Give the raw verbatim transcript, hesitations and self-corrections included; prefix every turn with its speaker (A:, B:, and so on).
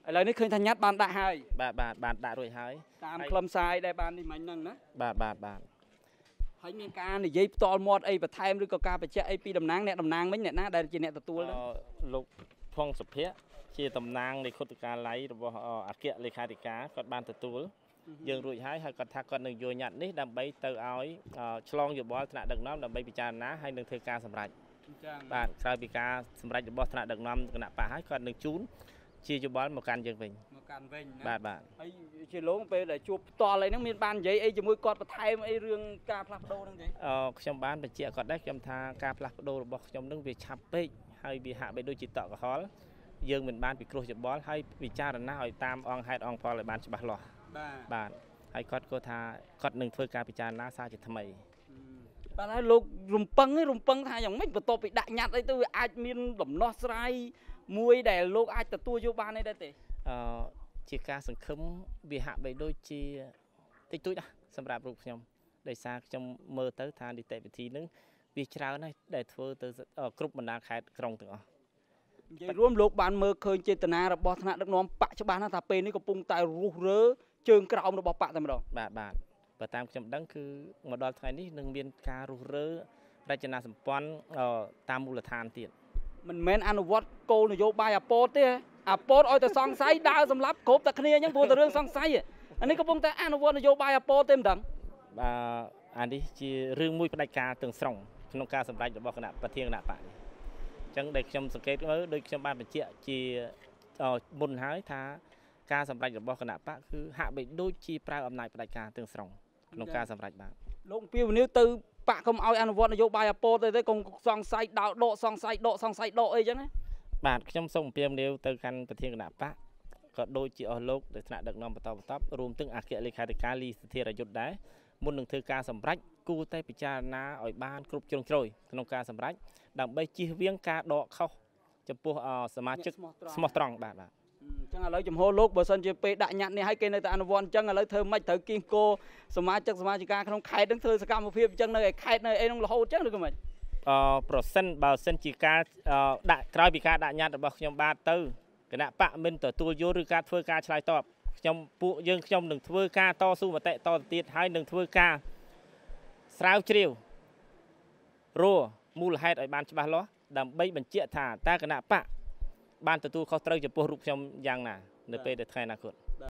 A: ឥឡូវនេះឃើញថាញ៉ាត់បានដាក់ហើយ
B: បាទបាទបានដាក់រួចហើយ
A: តាមខ្លឹមសារដែលបាននេះមិញហ្នឹងណា
B: បាទបាទបាទ
A: ហើយមានការនិយាយផ្ទាល់មាត់អីបន្ថែមឬក៏ការបញ្ជាក់អីពីតំណាងអ្នកតំណាងវិញអ្នកណាដែលជាអ្នកទទួលហ្នឹង
B: លោកផុងសុភ័ក្រជាតំណាងនៃគុតកាល័យរបស់អគ្គលេខាធិការគាត់បានទទួលយើងរួចហើយហើយគាត់ថាគាត់នឹងយកញត្តិនេះដើម្បីទៅឲ្យឆ្លងយោបល់ថ្នាក់ដឹកនាំដើម្បីពិចារណាហើយនឹងធ្វើការសម្រេចបាទក្រោយពីការសម្រេចរបស់ថ្នាក់ដឹកនាំគណៈបកហើយគាត់នឹងជូនជាយោបល់មកកាន់យើងវិញ
A: មកកាន់វិញណា
B: បាទបាទ
A: ហើយជាលោកពេលដែលជួបផ្ទាល់អីហ្នឹងមានបាននិយាយអីជាមួយគាត់បន្ថែមអីរឿងការផ្លាស់ប្ដូរហ្នឹងទេ
B: អឺខ្ញុំបានបញ្ជាក់គាត់ដែរខ្ញុំថាការផ្លាស់ប្ដូររបស់ខ្ញុំនឹងវាឆាប់ពេកហើយវាហាក់បីដូចជាតក់កុហលយើងមិនបានពិគ្រោះយោបល់ហើយពិចារណាឲ្យតាមអង្គហេតុអង្គផលឲ្យបានច្បាស់លាស់
A: បាទ
B: បាទហើយគាត់ក៏ថាគាត់នឹងធ្វើការពិចារណាសារជាថ្មី
A: បាទហើយលោករំពឹងរំពឹងថាយ៉ាងម៉េចបន្ទាប់ពីដាក់ញត្តិអីទៅវាអាចមានដំណោះស្រាយមួយដែលលោកអាចទទួលយកបានទេទេ
B: អឺជាការសង្ឃឹមវាហាក់បីដូចជាតិចតួចដែរសម្រាប់រូបខ្ញុំដោយសារខ្ញុំមើលទៅថានីតិវិធីនឹងវាច្រើនហើយដែលធ្វើទៅគ្រប់បណ្ដាខេត្តក្រុងទាំងអស់
A: និយាយរួមលោកបានមើលឃើញចេតនារបស់ថ្នាក់ដឹកនាំបកច្បាស់ណាស់ថាពេលនេះកំពុងតែរុះរើជើងក្រោមរបស់បកតែម្ដង
B: បាទបាទបើតាមខ្ញុំដឹងគឺមកដល់ថ្ងៃនេះនឹងមានការរុះរើរចនាសម្ព័ន្ធតាមមូលដ្ឋានទៀត
A: មិនមែនអនុវត្តគោលនយោបាយអាប៉ូតទេអាប៉ូតឲ្យតែសង្ស័យដើរសម្លាប់គ្រប់តែគ្នាអញ្ចឹងព្រោះតែរឿងសង្ស័យអានេះកំពុងតែអនុវត្តនយោបាយអាប៉ូតទេមិនដឹង
B: បាទអានេះជារឿងមួយផ្ដាច់ការទាំងស្រុងក្នុងការសម្រេចរបស់គណៈប្រធានគណៈបកនេះអញ្ចឹងដែលខ្ញុំសង្កេតមើលដូចខ្ញុំបានបញ្ជាក់ជាមុនហើយថាការសម្រេចរបស់គណៈបកគឺហាក់បីដូចជាប្រើអំណាចផ្ដាច់ការទាំងស្រុងក្នុងការសម្រេចបាទ
A: លោកពីវនីទៅបកកុំឲ្យអនុវត្តនយោបាយអាប៉ូតទេទេកុំសង្ស័យដោដកសង្ស័យដកសង្ស័យដកអីចឹងណា
B: បាទខ្ញុំសូមអំពាវនាវទៅកាន់ប្រធានគណៈបកក៏ដូចជាអស់លោកដែលថ្នាក់ដឹកនាំបន្តបន្ទាប់រួមទាំងអគ្គលេខាធិការលីសធារយុទ្ធដែរមុននឹងធ្វើការសម្រេចគួរតែពិចារណាឲ្យបានគ្រប់ជ្រុងជ្រោយក្នុងការសម្រេចដើម្បីជៀសវាងការដកខុសចំពោះសមាជិកស្មោះត្រង់បាទបាទ
A: អញ្ចឹងឥឡូវចំហលោកបើសិនជាពេលដាក់ញត្តិនេះឲ្យគេនៅតែអនុវត្តអញ្ចឹងឥឡូវធ្វើម៉េចត្រូវគៀងគោសមាជិកសមាជិកាក្នុងខេត្តនឹងធ្វើសកម្មភាពអញ្ចឹងនៅឯខេត្តនៅអីក្នុងរហូតអញ្ចឹងឬក៏មិន
B: អឺប្រសិនបើសិនជាការដាក់ក្រោយពីការដាក់ញត្តិរបស់ខ្ញុំបាទទៅគណៈបកមិនទទួលយកឬការធ្វើការឆ្លើយតបខ្ញុំពួកយើងខ្ញុំនឹងធ្វើការតស៊ូមតិតទៅទៀតហើយនឹងធ្វើការស្រាវជ្រាវរកមូលហេតុឲ្យបានច្បាស់លាស់ដើម្បីបញ្ជាក់ថាតើគណៈបកបានទទួលខុសត្រូវចំពោះរូបខ្ញុំយ៉ាងណានៅពេលដែលថ្ងៃអនាគត